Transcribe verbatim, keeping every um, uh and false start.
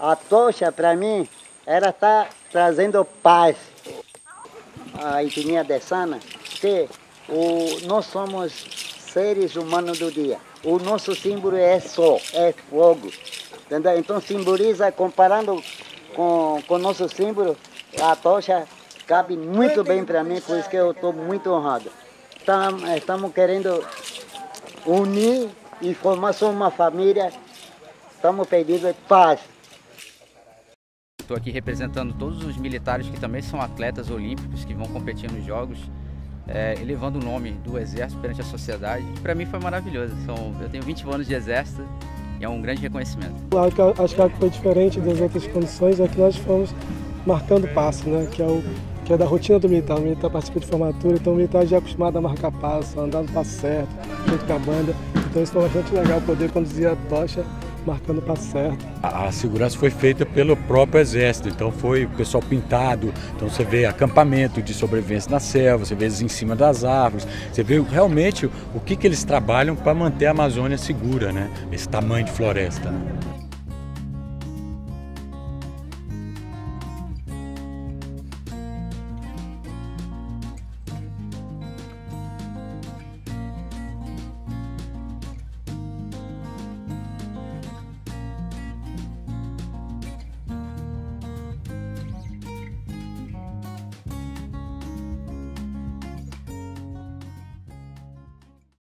A tocha, para mim, era estar tá trazendo paz. A etnia dessana, que o, nós somos seres humanos do dia. O nosso símbolo é sol, é fogo. Entendeu? Então simboliza, comparando com o nosso símbolo, a tocha cabe muito bem para mim, por isso que eu estou muito honrado. Estamos querendo unir e formar só uma família, estamos pedindo paz. Estou aqui representando todos os militares que também são atletas olímpicos, que vão competir nos Jogos, é, elevando o nome do Exército perante a sociedade. Para mim foi maravilhoso. São, eu tenho vinte anos de Exército e é um grande reconhecimento. Acho que o que foi diferente das outras condições é que nós fomos marcando passo, né? que, é o, que é da rotina do militar. O militar participa de formatura, então o militar já é acostumado a marcar passo, a andar no passo certo, junto com a banda. Então isso foi bastante legal, poder conduzir a tocha marcando o passo certo. A, a segurança foi feita pelo próprio Exército, então foi o pessoal pintado, então você vê acampamento de sobrevivência na selva, você vê eles em cima das árvores, você vê realmente o que, que eles trabalham para manter a Amazônia segura, né? Esse tamanho de floresta, né?